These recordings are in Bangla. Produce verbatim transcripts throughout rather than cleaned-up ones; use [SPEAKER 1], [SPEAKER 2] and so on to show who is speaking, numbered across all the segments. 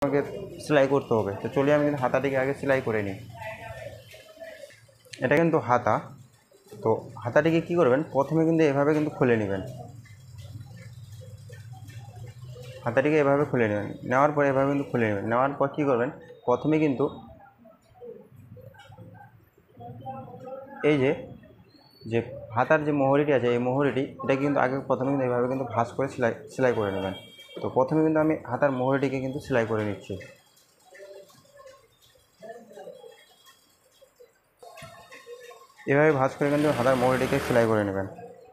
[SPEAKER 1] আমাকে সেলাই করতে হবে। তো চলিয়ে আমি কিন্তু হাতাটিকে আগে সেলাই করে নিই। এটা কিন্তু হাতা। তো হাতাটিকে কী করবেন, প্রথমে কিন্তু এভাবে কিন্তু খুলে নেবেন, হাতাটিকে এভাবে খুলে নেবেন। নেওয়ার পরে এভাবে কিন্তু খুলে নেবেন। নেওয়ার পর কী করবেন, প্রথমে কিন্তু এই যে যে হাতার যে মোহরিটি আছে, এই মোহরিটি এটা কিন্তু আগে প্রথমে কিন্তু এইভাবে কিন্তু ভাঁজ করে সেলাই সেলাই করে নেবেন। তো প্রথমে কিন্তু আমি হাতার মোহরিটিকে কিন্তু সেলাই করে নিচ্ছি। এভাবে ভাঁজ করে কিন্তু হাতার মোহরিটিকে সেলাই করে নেবেন।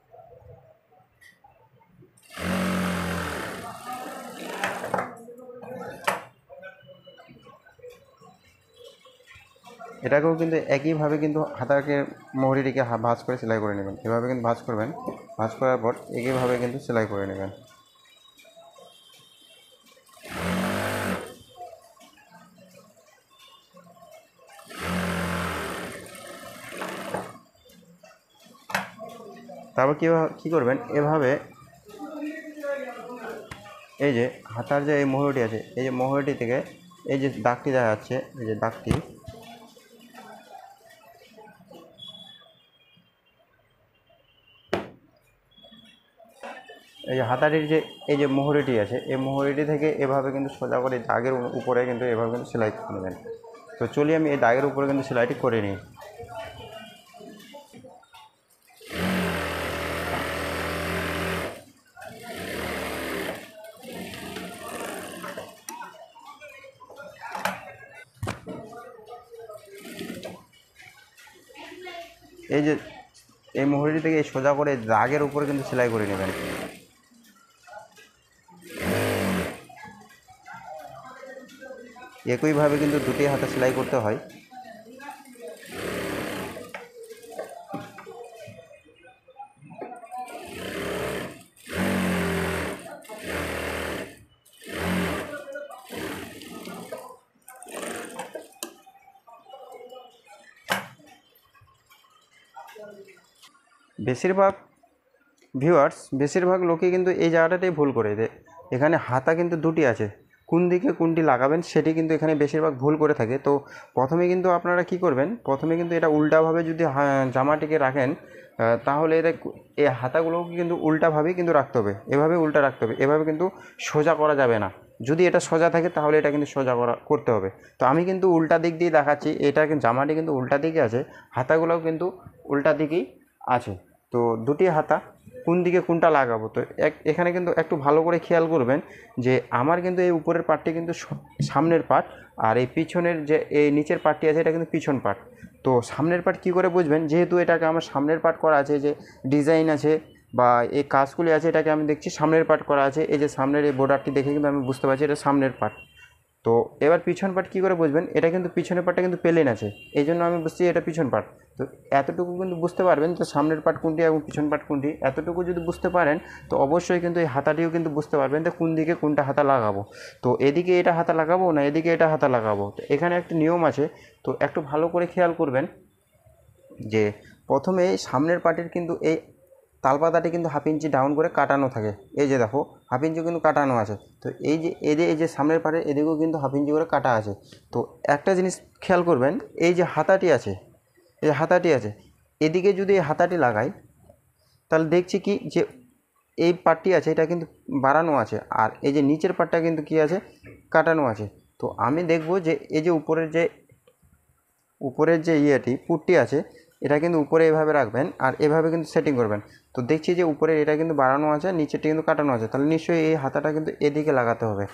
[SPEAKER 1] এটাকেও কিন্তু একইভাবে কিন্তু হাতাকে মোহরিটিকে ভাঁজ করে সেলাই করে নেবেন। এভাবে কিন্তু ভাঁজ করবেন, ভাঁজ করার পর একইভাবে কিন্তু সেলাই করে নেবেন। তারপর কী কী করবেন, এভাবে এই যে হাতার যে এই মোহরটি আছে, এই যে মোহরটি থেকে এই যে দাগটি দেখা যাচ্ছে, এই যে দাগটি, এই যে হাতাটির যে এই যে মোহরিটি আছে, এই মোহরিটি থেকে এভাবে কিন্তু সোজা করে দাগের উপরে কিন্তু এভাবে কিন্তু সেলাই করে নেবেন। তো চলিয়ে আমি এই দাগের উপরে কিন্তু সেলাইটি করে নিই। এই যে এই মোহরিটি থেকে সোজা করে দাগের উপরে কিন্তু সেলাই করে নেবেন। একইভাবে কিন্তু দুটি হাতে সেলাই করতে হয়। বেশিরভাগ ভিউয়ার্স বেশিরভাগ লোকই কিন্তু এই জায়গাটাতেই ভুল করে দেয়। এখানে হাতা কিন্তু দুটি আছে, কোন দিকে কোনটি লাগাবেন সেটি কিন্তু এখানে বেশিরভাগ ভুল করে থাকে। তো প্রথমে কিন্তু আপনারা কি করবেন, প্রথমে কিন্তু এটা উল্টাভাবে যদি জামাটিকে রাখেন, তাহলে এটা এই হাতাগুলোকে কিন্তু উল্টাভাবেই কিন্তু রাখতে হবে, এভাবে উল্টা রাখতে হবে, এভাবে কিন্তু সোজা করা যাবে না। যদি এটা সোজা থাকে তাহলে এটা কিন্তু সোজা করা করতে হবে। তো আমি কিন্তু উল্টা দিক দিয়ে দেখাচ্ছি, এটা জামাটি কিন্তু উল্টা দিকে আছে, হাতাগুলোও কিন্তু উল্টা দিকেই আছে। তো দুটি হাতা কোন দিকে কোনটা লাগাবো, তো এক এখানে কিন্তু একটু ভালো করে খেয়াল করবেন যে আমার কিন্তু এই উপরের পার্টটি কিন্তু সামনের পার্ট, আর এই পিছনের যে এই নিচের পার্টটি আছে এটা কিন্তু পিছন পার্ট। তো সামনের পার্ট কী করে বুঝবেন, যেহেতু এটাকে আমার সামনের পার্ট করা আছে, যে ডিজাইন আছে বা এই কাজগুলি আছে, এটাকে আমি দেখছি সামনের পার্ট করা আছে, এই যে সামনের এই বর্ডারটি দেখে কিন্তু আমি বুঝতে পারছি এটা সামনের পার্ট। তো এবার পিছন পার্ট কী করে বুঝবেন, এটা কিন্তু পিছনের পার্টটা কিন্তু প্লেন আছে, এই জন্য আমি বুঝছি এটা পিছন পার্ট। তো এতটুকু কিন্তু বুঝতে পারবেন যে সামনের পার্ট কোনটি এবং পিছন পার্ট কোনটি, এতটুকু যদি বুঝতে পারেন তো অবশ্যই কিন্তু এই হাতাটিও কিন্তু বুঝতে পারবেন যে কোন দিকে কোনটা হাতা লাগাবো। তো এদিকে এটা হাতা লাগাবো না এদিকে এটা হাতা লাগাবো, তো এখানে একটা নিয়ম আছে। তো একটু ভালো করে খেয়াল করবেন যে প্রথমে সামনের পার্টের কিন্তু এই তালপাতাটি কিন্তু হাফ ইঞ্চি ডাউন করে কাটানো থাকে, এই যে দেখো হাফ ইঞ্চি কিন্তু কাটানো আছে। তো এই যে এই যে এই যে সামনের পার্টের এদিকেও কিন্তু হাফ ইঞ্চি করে কাটা আছে। তো একটা জিনিস খেয়াল করবেন, এই যে হাতাটি আছে, এই যে হাতাটি আছে, এদিকে যদি এই হাতাটি লাগাই তাহলে দেখছি কি যে এই পার্টটি আছে এটা কিন্তু বাড়ানো আছে, আর এই যে নিচের পার্টটা কিন্তু কি আছে, কাটানো আছে। তো আমি দেখব যে এই যে উপরের যে উপরের যে ইয়েটি পুটটি আছে এটা কিন্তু উপরে এভাবে রাখবেন আর এভাবে কিন্তু সেটিং করবেন। তো দেখছি যে উপরে এটা কিন্তু বাড়ানো আছে, নিচেরটি কিন্তু কাটানো আছে, তাহলে নিশ্চয়ই এই হাতাটা কিন্তু এদিকে লাগাতে হবে।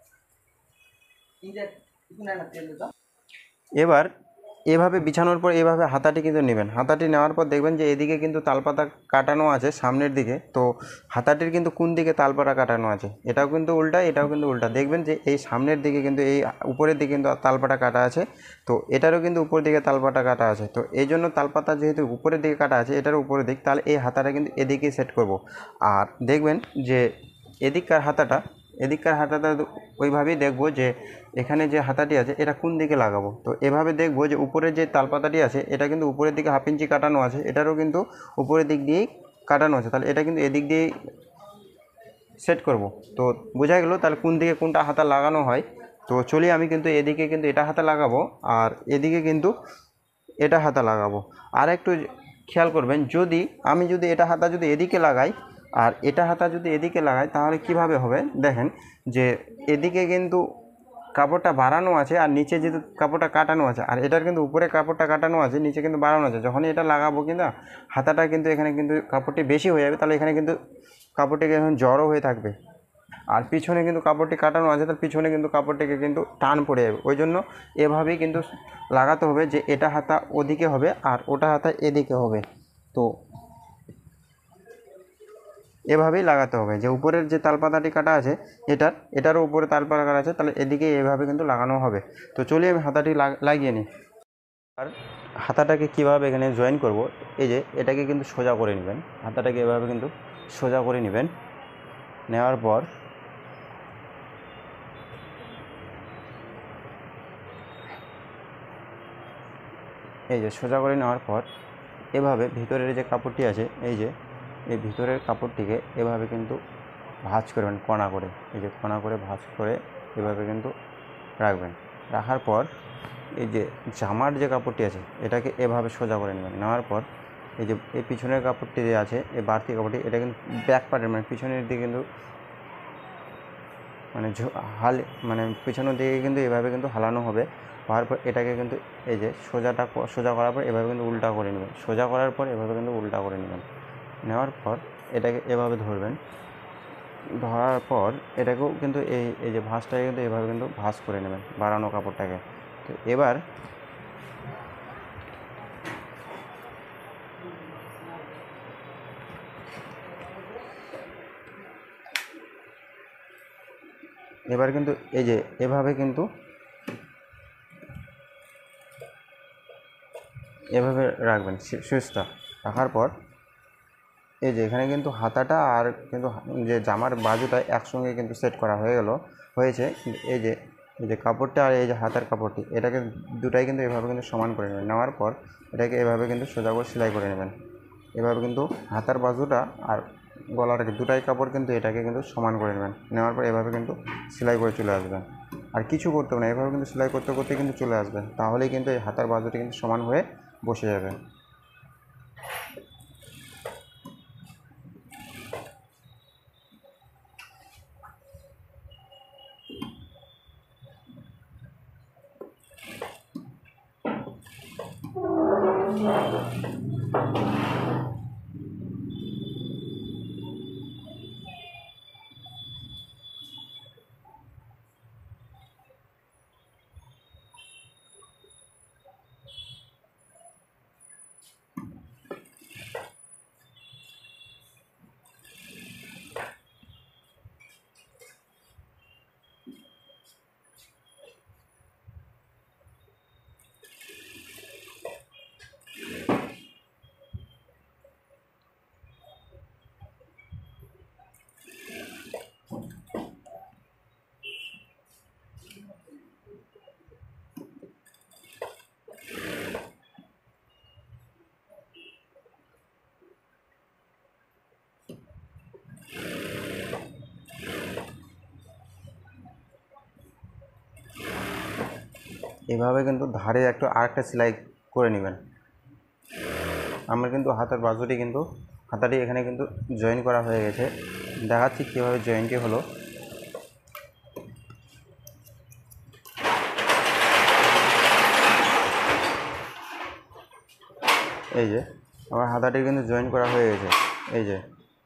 [SPEAKER 1] এবার এভাবে বিছানোর পর এভাবে হাতাটি কিন্তু নেবেন, হাতাটি নেওয়ার পর দেখবেন যে এদিকে কিন্তু তালপাতা কাটানো আছে সামনের দিকে। তো হাতাটির কিন্তু কোন দিকে তালপাতা কাটানো আছে, এটাও কিন্তু উল্টা এটাও কিন্তু উল্টা, দেখবেন যে এই সামনের দিকে কিন্তু এই উপরের দিকে কিন্তু তালপাতা কাটা আছে, তো এটারও কিন্তু উপর দিকে তালপাতা কাটা আছে। তো এই জন্য তালপাতা যেহেতু উপরের দিকে কাটা আছে, এটারও উপরের দিক, তাহলে এই হাতাটা কিন্তু এদিকে সেট করব। আর দেখবেন যে এদিককার হাতাটা এদিককার হাতাটা ওইভাবেই দেখবো যে এখানে যে হাতাটি আছে এটা কোন দিকে লাগাবো। তো এভাবে দেখবো যে উপরের যে তালপাতাটি আছে এটা কিন্তু উপরের দিকে হাফ ইঞ্চি কাটানো আছে, এটারও কিন্তু উপরের দিক দিয়েই কাটানো আছে, তাহলে এটা কিন্তু এদিক দিয়েই সেট করব। তো বোঝা গেলো তাহলে কোন দিকে কোনটা হাতা লাগানো হয়। তো চলি আমি কিন্তু এদিকে কিন্তু এটা হাতা লাগাবো, আর এদিকে কিন্তু এটা হাতা লাগাবো। আর একটু খেয়াল করবেন, যদি আমি যদি এটা হাতা যদি এদিকে লাগাই আর এটা হাতা যদি এদিকে লাগাই তাহলে কিভাবে হবে দেখেন, যে এদিকে কিন্তু কাপড়টা বাড়ানো আছে আর নিচে যেহেতু কাপড়টা কাটানো আছে, আর এটার কিন্তু উপরে কাপড়টা কাটানো আছে, নিচে কিন্তু বাড়ানো আছে। যখনই এটা লাগাবো কিন্তু হাতাটা কিন্তু এখানে কিন্তু কাপড়টি বেশি হয়ে যাবে, তাহলে এখানে কিন্তু কাপড়টিকে এখন জড়ো হয়ে থাকবে। আর পিছনে কিন্তু কাপড়টি কাটানো আছে, তার পিছনে কিন্তু কাপড়টিকে কিন্তু টান পড়ে যাবে। ওই জন্য এভাবেই কিন্তু লাগাতে হবে, যে এটা হাতা ওদিকে হবে আর ওটা হাতা এদিকে হবে। তো এভাবেই লাগাতে হবে, যে উপরের যে তালপাতাটি কাটা আছে এটার এটারও উপরে তালপাতা কাটা আছে, তাহলে এদিকে এভাবে কিন্তু লাগানো হবে। তো চলিয়ে আমি হাতাটি লাগিয়ে নিই। আর হাতাটাকে কীভাবে এখানে জয়েন করব, এই যে এটাকে কিন্তু সোজা করে নেবেন, হাতাটাকে এভাবে কিন্তু সোজা করে নেবেন। নেওয়ার পর এই যে সোজা করে নেওয়ার পর এভাবে ভিতরের যে কাপড়টি আছে, এই যে এই ভিতরের কাপড়টিকে এভাবে কিন্তু ভাঁজ করবেন কণা করে, এই যে কণা করে ভাঁজ করে এভাবে কিন্তু রাখবেন। রাখার পর এই যে জামার যে কাপড়টি আছে এটাকে এভাবে সোজা করে নেবেন। নেওয়ার পর এই যে এই পিছনের কাপড়টি যে আছে, এই বাড়তি কাপড়টি, এটা কিন্তু ব্যাক পার্টের মানে পিছনের দিকে কিন্তু মানে হাল মানে পিছনের দিকে কিন্তু এভাবে কিন্তু হালানো হবে। হওয়ার পর এটাকে কিন্তু এই যে সোজাটা সোজা করার পর এভাবে কিন্তু উল্টা করে নেবেন। সোজা করার পর এভাবে কিন্তু উল্টা করে নেবেন। নেওয়ার পর এটাকে এভাবে ধরবেন। ধরার পর এটাকেও কিন্তু এই এই যে ভাঁজটাকে কিন্তু এভাবে কিন্তু ভাঁজ করে নেবেন, বাড়ানো কাপড়টাকে। তো এবার এবার কিন্তু এই যে এভাবে কিন্তু এভাবে রাখবেন সুইচটা। রাখার পর এই যে এখানে কিন্তু হাতাটা আর কিন্তু যে জামার বাজুটা একসঙ্গে কিন্তু সেট করা হয়ে গেল হয়েছে। এই যে এই যে কাপড়টা আর এই যে হাতার কাপড়টি, এটাকে দুটাই কিন্তু এভাবে কিন্তু সমান করে নেবেন। নেওয়ার পর এটাকে এভাবে কিন্তু সোজা করে সেলাই করে নেবেন। এভাবে কিন্তু হাতার বাজুটা আর গলাটাকে দুটাই কাপড় কিন্তু এটাকে কিন্তু সমান করে নেবেন। নেওয়ার পর এভাবে কিন্তু সেলাই করে চলে আসবেন। আর কিছু করতে হবে না, এভাবে কিন্তু সেলাই করতে করতে কিন্তু চলে আসবেন, তাহলেই কিন্তু এই হাতার বাজুটি কিন্তু সমান হয়ে বসে যাবে। এভাবে কিন্তু ধারে একটু আরেকটা সেলাই করে নেবেন। আমার কিন্তু হাতার বাজুটি কিন্তু হাতাটি এখানে কিন্তু জয়েন করা হয়ে গেছে। দেখাচ্ছি কীভাবে জয়েন্টটি হলো। এই যে আমার হাতাটি কিন্তু জয়েন করা হয়ে গেছে। এই যে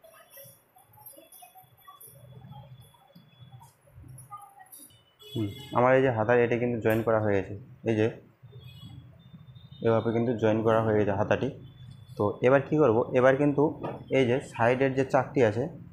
[SPEAKER 1] আমার এই যে হাতার এটি কিন্তু জয়েন করা হয়ে গেছে। এই যে এভাবে কিন্তু জয়েন করা হয়ে গেছে হাতাটি। তো এবার কি করব, এবার কিন্তু এই যে সাইডের যে চাকটি আছে